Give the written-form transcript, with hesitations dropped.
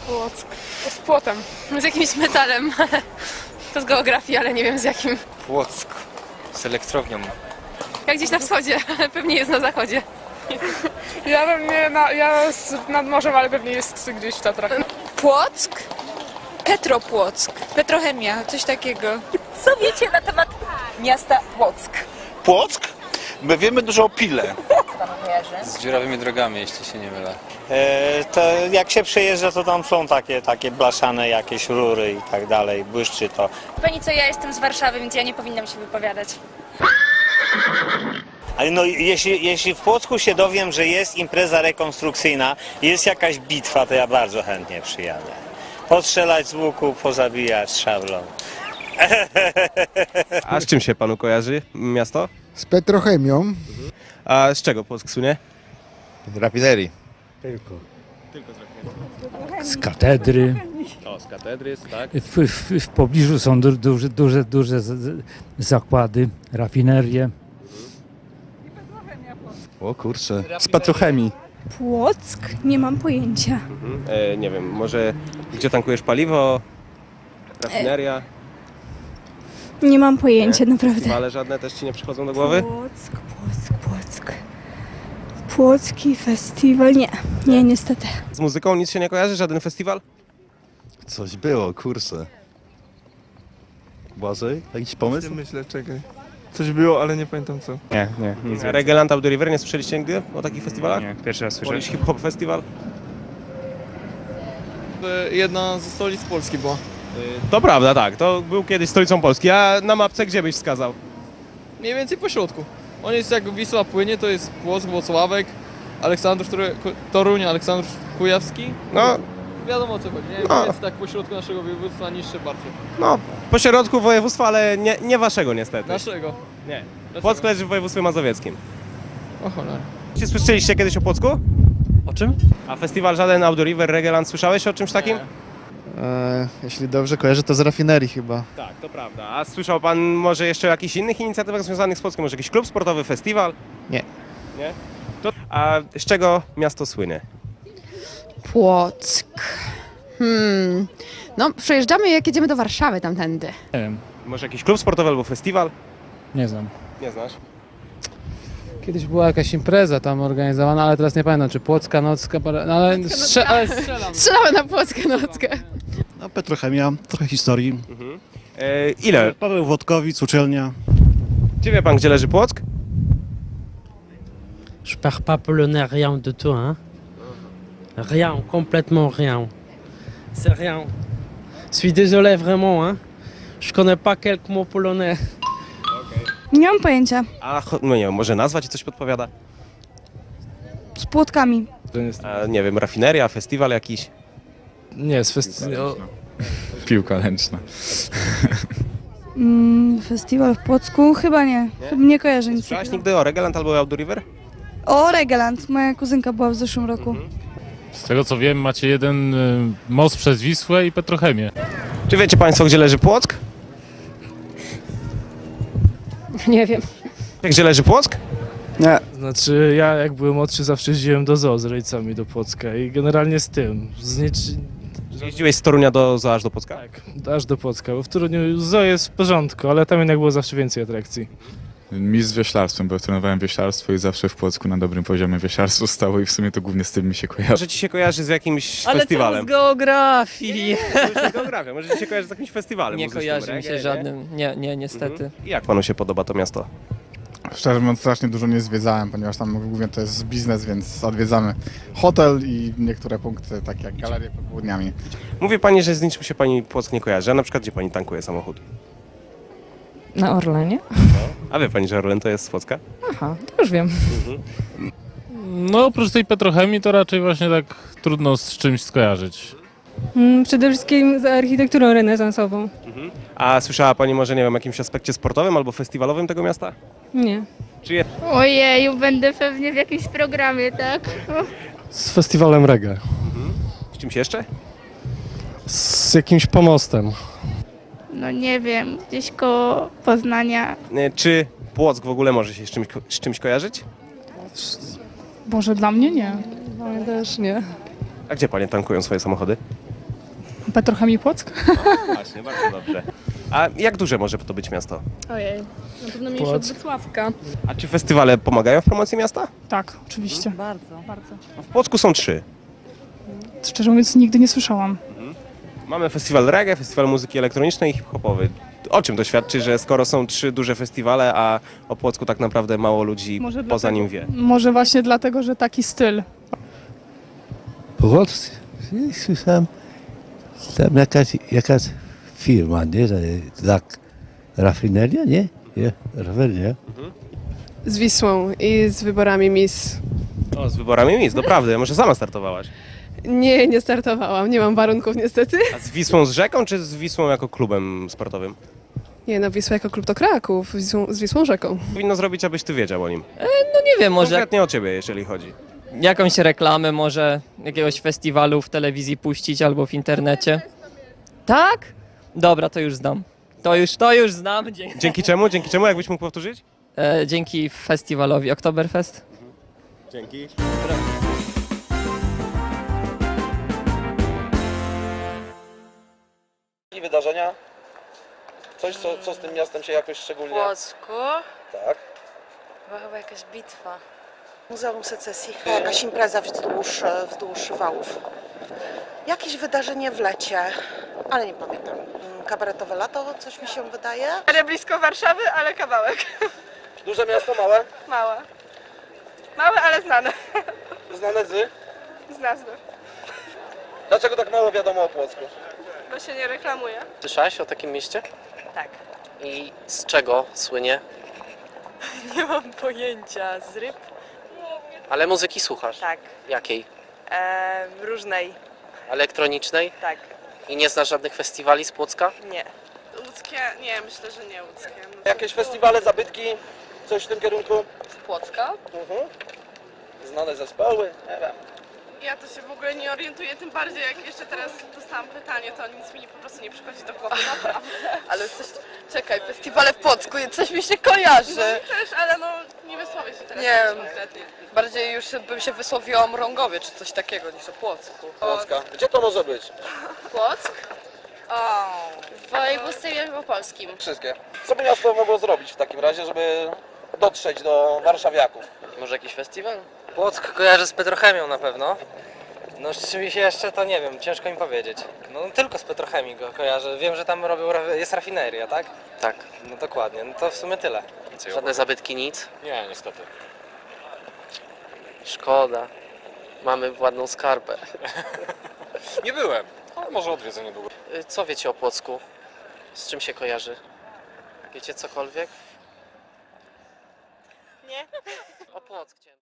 Płock. Z płotem. Z jakimś metalem. To z geografii, ale nie wiem z jakim. Płock. Z elektrownią. Jak gdzieś na wschodzie, ale pewnie jest na zachodzie. Ja pewnie, nad morzem, ale pewnie jest gdzieś w Tatrach. Płock? Petropłock. Petrochemia, coś takiego. Co wiecie na temat miasta Płock? Płock? My wiemy dużo o Pile. Z dziurawymi drogami, jeśli się nie mylę. To jak się przejeżdża, to tam są takie blaszane jakieś rury i tak dalej, błyszczy to. Pani co, ja jestem z Warszawy, więc ja nie powinnam się wypowiadać. Ale no jeśli w Płocku się dowiem, że jest impreza rekonstrukcyjna, jest jakaś bitwa, to ja bardzo chętnie przyjadę. Postrzelać z łuku, pozabijać szablą. A z czym się panu kojarzy miasto? Z petrochemią. A z czego Płock słynie? Z rafinerii. Tylko. Z katedry. O, z katedry, tak. W pobliżu są duże zakłady, rafinerie. O kurczę. Z petrochemii. Płock? Nie mam pojęcia. Nie wiem, może gdzie tankujesz paliwo? Rafineria? Nie mam pojęcia, naprawdę. Ale żadne też ci nie przychodzą do głowy? Płock. Płocki festiwal? Nie, niestety. Z muzyką nic się nie kojarzy? Żaden festiwal? Coś było, kurczę. Błażej? Jakiś pomysł? Myślę, czekaj. Coś było, ale nie pamiętam co. Nie, nic Reggaeland Out the River, nie słyszeliście nigdy o takich festiwalach? Nie, pierwszy raz słyszę. Polish Hip Hop Festival? Jedna ze stolic Polski była. To prawda, tak. To był kiedyś stolicą Polski. A na mapce gdzie byś wskazał? Mniej więcej po środku. On jest jak Wisła płynie, to jest Płock, Włocławek, Toruń, Aleksandr Kujawski. No, Wiadomo o co chodzi, nie? No. Jest tak po środku naszego województwa, niższe bardziej. no, po środku województwa, ale nie waszego niestety. Naszego. Nie. Płock leży w województwie mazowieckim. O cholera. Czy słyszeliście kiedyś o Płocku? O czym? A festiwal żaden Out the River, Reggaeland, słyszałeś o czymś takim? Jeśli dobrze kojarzę, to z rafinerii chyba. Tak, to prawda. A słyszał pan może jeszcze o jakichś innych inicjatywach związanych z Płockiem? Może jakiś klub sportowy, festiwal? Nie. Nie? A z czego miasto słynie? Płock. No, przejeżdżamy jak jedziemy do Warszawy tamtędy. Nie wiem, Może jakiś klub sportowy albo festiwal? nie znam. Nie znasz? Kiedyś była jakaś impreza tam organizowana, ale teraz nie pamiętam, czy Płocka Nocka, no ale strzelam. Strzelamy na Płockę nockę. No, petrochemia, trochę historii. Ile? Paweł Włodkowic, uczelnia. Czy wie pan, gdzie leży Płock? Je parle pas polonais, rien de tout, hein. Rien, complètement rien. C'est rien. Je suis désolé, vraiment, hein. Je connais pas quelques mots polonais. Nie mam pojęcia. A no nie wiem, może nazwa ci coś podpowiada? Z płotkami. A, nie wiem, rafineria, festiwal jakiś? Nie, z festiwalu. Piłka ręczna. Festiwal w Płocku? Chyba nie. Chyba nie kojarzę nic. Słyszałaś nigdy o Reggaeland albo Out the River? O, Reggaeland. Moja kuzynka była w zeszłym roku. Z tego co wiem, macie jeden most przez Wisłę i petrochemię. Czy wiecie państwo, gdzie leży Płock? Nie wiem. Gdzie leży Płock? Nie. Znaczy, ja jak byłem młodszy, zawsze jeździłem do zoo z rodzicami do Płocka i generalnie z tym. Jeździłeś z Torunia do zoo aż do Płocka? Tak, aż do Płocka, bo w Toruniu zoo jest w porządku, ale tam jednak było zawsze więcej atrakcji. Mistrz wioślarstwem, bo trenowałem wioślarstwo i zawsze w Płocku na dobrym poziomie wioślarstwo stało i w sumie to głównie z tym mi się kojarzy. Może ci się kojarzy z jakimś Ale festiwalem? co z geografii? Z geografia, może ci się kojarzy z jakimś festiwalem Nie muzycznym, kojarzy mi się reggae, żadnym, nie, niestety. I jak panu się podoba to miasto? Szczerze mówiąc, strasznie dużo nie zwiedzałem, ponieważ tam głównie to jest biznes, więc odwiedzamy hotel i niektóre punkty, takie jak galerie popołudniami. Mówi pani, że z niczym się pani Płock nie kojarzy, a na przykład gdzie pani tankuje samochód? Na Orlenie? A wie pani, że Orlen to jest z Płocka? Aha, to już wiem. No oprócz tej petrochemii to raczej właśnie tak trudno z czymś skojarzyć. Przede wszystkim z architekturą renesansową. A słyszała pani może, nie wiem, o jakimś aspekcie sportowym albo festiwalowym tego miasta? Nie. Czy jest? Ojeju, będę pewnie w jakimś programie, tak? Z festiwalem reggae. Z czymś jeszcze? Z jakimś pomostem. No nie wiem, gdzieś koło Poznania. Czy Płock w ogóle może się z czymś kojarzyć? Boże, dla mnie nie. Dla mnie też nie. A gdzie panie tankują swoje samochody? Petrochemii Płock? Właśnie, bardzo dobrze. A jak duże może to być miasto? Ojej, na pewno mniejsze od Wrocławka. A czy festiwale pomagają w promocji miasta? Tak, oczywiście. Bardzo. W Płocku są 3. Szczerze mówiąc, nigdy nie słyszałam. Mamy festiwal reggae, festiwal muzyki elektronicznej i hip-hopowy. O czym to świadczy, że skoro są 3 duże festiwale, a o Płocku tak naprawdę mało ludzi poza nim wie? Może właśnie dlatego, że taki styl. Płock, słyszałem, tam jakaś firma, nie? Tak, rafineria, nie? Nie, rafineria. Z Wisłą i z wyborami Miss. O, z wyborami Miss, doprawdy, może sama startowałaś. Nie, nie startowałam, nie mam warunków niestety. A z Wisłą z Rzeką, czy z Wisłą jako klubem sportowym? Nie no, Wisła jako klub to Kraków, z Wisłą Rzeką. Powinno zrobić, abyś ty wiedział o nim. No nie wiem, może Konkretnie o ciebie, jeżeli chodzi. jakąś reklamę może jakiegoś festiwalu w telewizji puścić albo w internecie. Tak? Dobra, to już znam. To już znam. Dzięki czemu? Dzięki czemu? Jakbyś mógł powtórzyć? Dzięki festiwalowi Oktoberfest. Dzięki. I wydarzenia? Coś, co z tym miastem się jakoś szczególnie... Płocku? Tak. Była chyba jakaś bitwa. Muzeum Secesji. Jakaś impreza wzdłuż wałów. Jakieś wydarzenie w lecie, ale nie pamiętam. Kabaretowe lato, coś mi się wydaje. Ale blisko Warszawy, ale kawałek. Duże miasto, małe? Małe. Małe, ale znane. Znane z? Z nazwy. Dlaczego tak mało wiadomo o Płocku? Bo się nie reklamuje. Słyszałaś o takim mieście? Tak. I z czego słynie? Nie mam pojęcia. Z ryb? Ale muzyki słuchasz? Tak. Jakiej? Różnej. Elektronicznej? Tak. I nie znasz żadnych festiwali z Płocka? Nie. Łódzkie? Nie, myślę, że nie łódzkie. Jakieś festiwale, zabytki? Coś w tym kierunku? Z Płocka? Znane zespoły? Nie wiem. Ja to się w ogóle nie orientuję, tym bardziej jak jeszcze teraz dostałam pytanie, to nic mi po prostu nie przychodzi do głowy, naprawdę. Ale coś... Czekaj, festiwale w Płocku, coś mi się kojarzy. No mi też, ale no nie wysłowię się teraz Nie konkretnie. Bardziej już bym się wysłowiła o Mrągowie czy coś takiego niż o Płocku. Płocka. Gdzie to może być? Płock? O, w województwie wielkopolskim. Wszystkie. Co by miasto mogło zrobić w takim razie, żeby dotrzeć do warszawiaków? Może jakiś festiwal? Płock kojarzę z Petrochemią na pewno. No z czymś jeszcze to nie wiem, ciężko mi powiedzieć. No tylko z Petrochemii go kojarzę. Wiem, że tam jest rafineria, tak? Tak. No dokładnie, no to w sumie tyle. Żadne zabytki, nic? Nie, niestety. Szkoda. Mamy ładną skarbę. Nie byłem, ale może odwiedzę niedługo. Co wiecie o Płocku? Z czym się kojarzy? Wiecie cokolwiek? Nie. O Płock chciałem.